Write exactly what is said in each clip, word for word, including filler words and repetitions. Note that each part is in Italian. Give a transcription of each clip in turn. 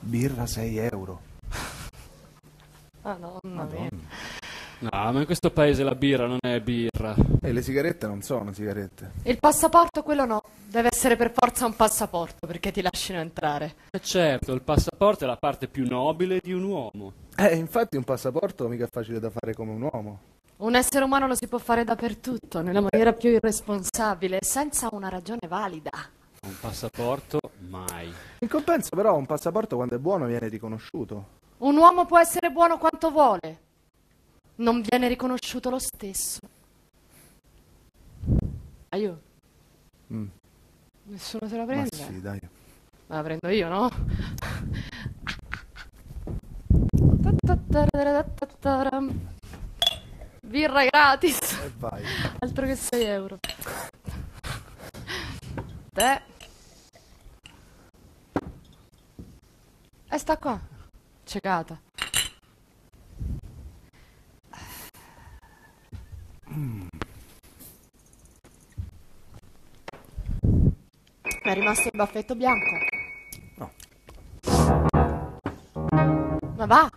Birra sei euro. Madonna mia. Madonna. No, ma in questo paese la birra non è birra. E le sigarette non sono sigarette. Il passaporto, quello no. Deve essere per forza un passaporto perché ti lasciano entrare. E certo, il passaporto è la parte più nobile di un uomo. Eh, infatti un passaporto mica è facile da fare come un uomo. Un essere umano lo si può fare dappertutto, nella maniera più irresponsabile, senza una ragione valida. Un passaporto, mai. In compenso però un passaporto quando è buono viene riconosciuto. Un uomo può essere buono quanto vuole. Non viene riconosciuto lo stesso. Aiuto. Mm. Nessuno se la Ma prende? sì, dai. Ma la prendo io, no? Birra gratis. E vai. Altro che sei euro. Te. E sta qua. Cecata. Mm. È rimasto il baffetto bianco. No. Ma va.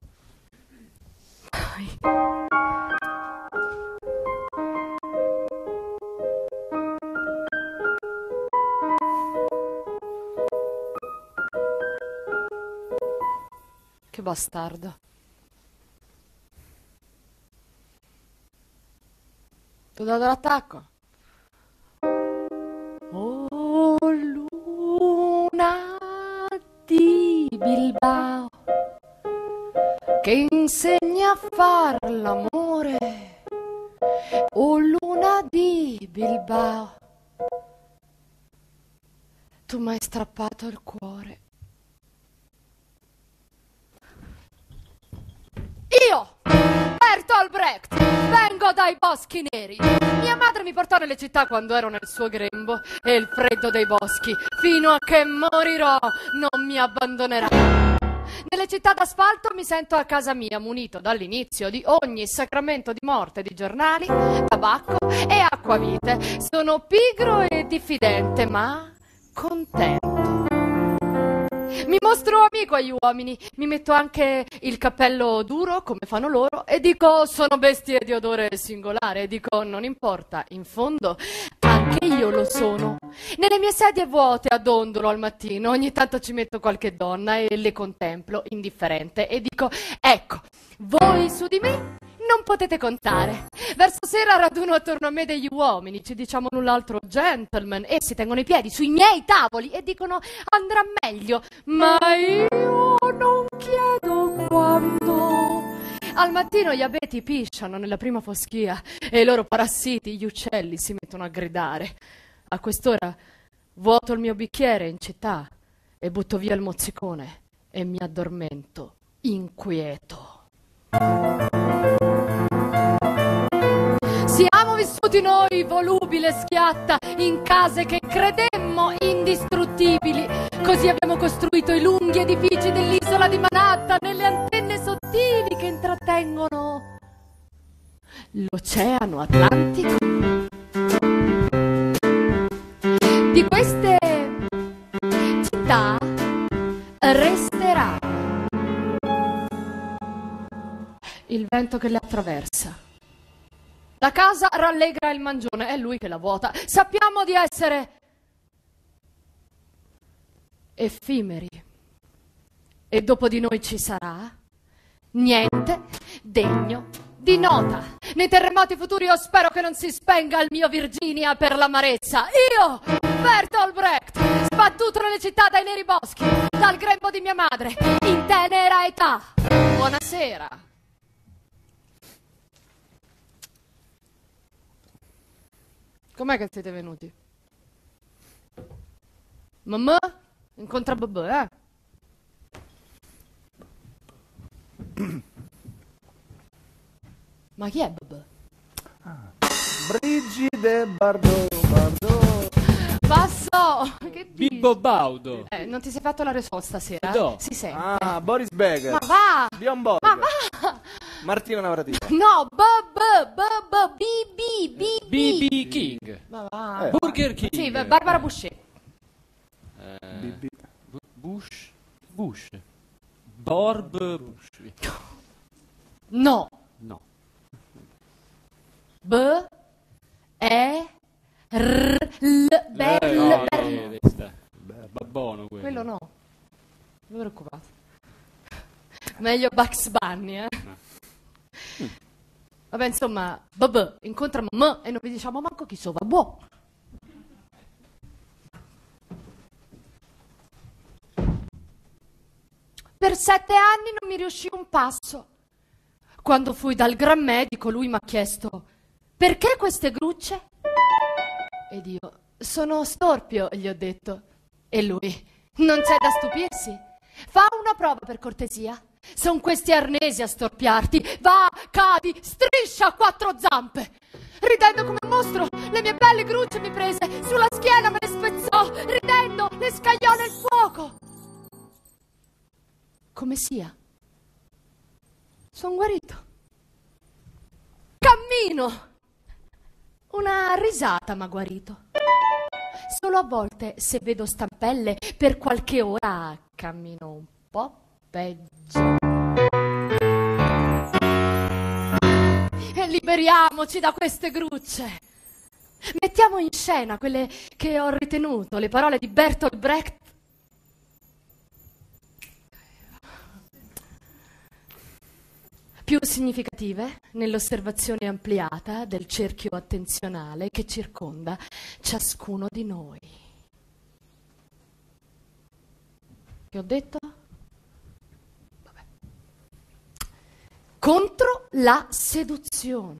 Che bastardo. Ti ho dato l'attacco. Oh, luna di Bilbao, che insegna a far l'amore. Oh, luna di Bilbao, tu mi hai strappato il cuore. Io, Bertolt Brecht, vengo dai boschi neri. Mia madre mi portò nelle città quando ero nel suo grembo e il freddo dei boschi, fino a che morirò, non mi abbandonerà. Nelle città d'asfalto mi sento a casa mia, munito dall'inizio di ogni sacramento di morte di giornali, tabacco e acquavite. Sono pigro e diffidente, ma contento. Mi mostro amico agli uomini, mi metto anche il cappello duro come fanno loro e dico sono bestie di odore singolare e dico non importa, in fondo anche io lo sono. Nelle mie sedie vuote addondolo al mattino, ogni tanto ci metto qualche donna e le contemplo indifferente e dico ecco, voi su di me non potete contare. Verso sera raduno attorno a me degli uomini, ci diciamo null'altro gentleman, e si tengono i piedi sui miei tavoli e dicono andrà meglio, ma io non chiedo quando. Al mattino gli abeti pisciano nella prima foschia e i loro parassiti, gli uccelli, si mettono a gridare. A quest'ora vuoto il mio bicchiere in città e butto via il mozzicone e mi addormento inquieto. Siamo vissuti noi, volubile schiatta, in case che credemmo indistruttibili. Così abbiamo costruito i lunghi edifici dell'isola di Manhattan e le antenne sottili che intrattengono l'Oceano Atlantico. Di queste città resterà il vento che le attraversa. La casa rallegra il mangione, è lui che la vuota. Sappiamo di essere effimeri. E dopo di noi ci sarà niente degno di nota. Nei terremoti futuri io spero che non si spenga il mio Virginia per l'amarezza. Io, Bertolt Brecht, sbattuto nelle città dai neri boschi, dal grembo di mia madre, in tenera età. Buonasera. Com'è che siete venuti? Mamma? Incontra babà, eh? Ma chi è babà? Ah. Brigide Bardot, Bardot. Passo! Che dici? Bibbo Baudo. Eh, non ti sei fatto la risposta stasera? No. Si sente. Ah, Boris Becker. Ma va! Bjorn Borg. Ma va! Martina Navratilova. No, b b b b b b B B King. Ma va. Eh. Burger King. Sì, Barbara Boucher. Eh, B B. Bu- Bush. Bush. Borb Bush. No. No. B E R L Bell. Eh, no, Bell. no, sta. Babbono quello. Quello no. Non vi preoccupate. Meglio Bugs Bunny, eh. Mm. Vabbè, insomma, babè, incontriamo M e non vi diciamo manco chi so, vabbè. Per sette anni non mi riuscì un passo. Quando fui dal gran medico, lui mi ha chiesto: perché queste grucce? Ed io: sono storpio, gli ho detto. E lui: non c'è da stupirsi. Fa una prova per cortesia. Sono questi arnesi a storpiarti. Va, cadi, striscia a quattro zampe. Ridendo come un mostro, le mie belle grucce mi prese, sulla schiena me le spezzò, ridendo le scagliò nel fuoco. Come sia, sono guarito. Cammino. Una risata m'ha guarito. Solo a volte, se vedo stampelle, per qualche ora cammino un po' peggio. E liberiamoci da queste grucce. Mettiamo in scena quelle che ho ritenuto le parole di Bertolt Brecht. Più significative nell'osservazione ampliata del cerchio attenzionale che circonda ciascuno di noi. Che ho detto? Vabbè. Contro la seduzione.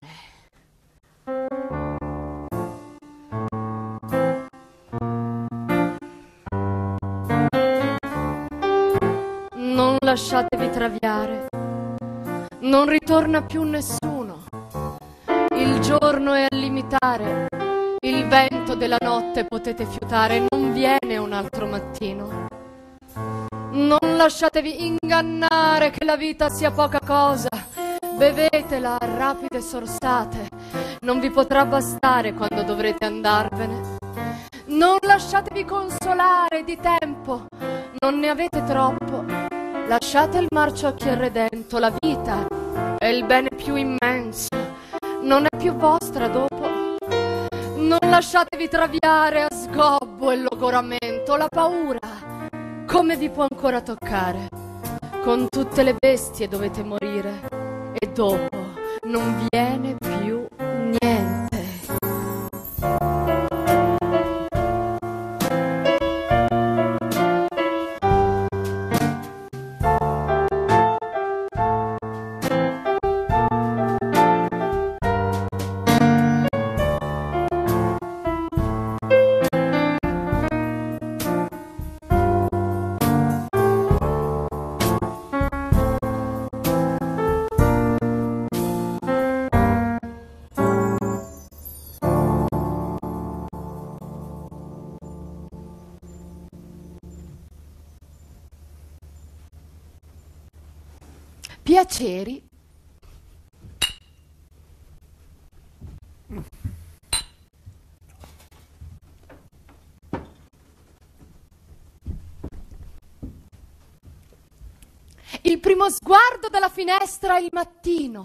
Non lasciatevi traviare. Non ritorna più nessuno. Il giorno è al limitare. Il vento della notte potete fiutare. Non viene un altro mattino. Non lasciatevi ingannare che la vita sia poca cosa. Bevetela a rapide sorsate. Non vi potrà bastare quando dovrete andarvene. Non lasciatevi consolare di tempo. Non ne avete troppo. Lasciate il marcio a chi è redento. La vita è il bene più immenso. Non è più vostra dopo. Non lasciatevi traviare a sgobbo e logoramento. La paura, come vi può ancora toccare? Con tutte le bestie dovete morire. E dopo non viene più niente. Piaceri. Il primo sguardo dalla finestra il mattino.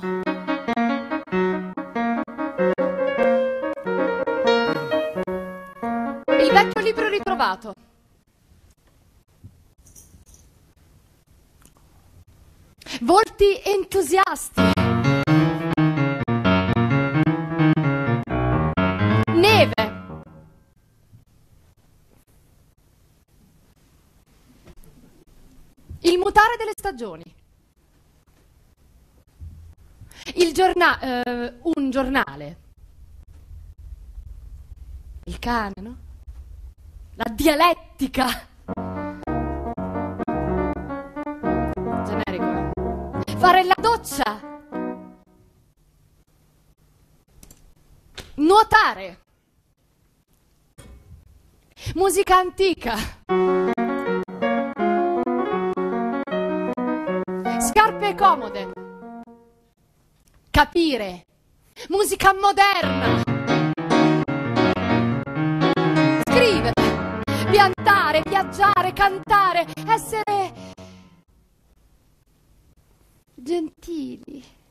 Il vecchio libro ritrovato. Volti entusiasti. Neve. Il mutare delle stagioni. Il giornale, eh, un giornale. Il cane, no? La dialettica. Generico, eh? Fare la doccia. Nuotare. Musica antica. Scarpe comode. Capire. Musica moderna. Scrivere. Piantare, viaggiare, cantare, essere gentili.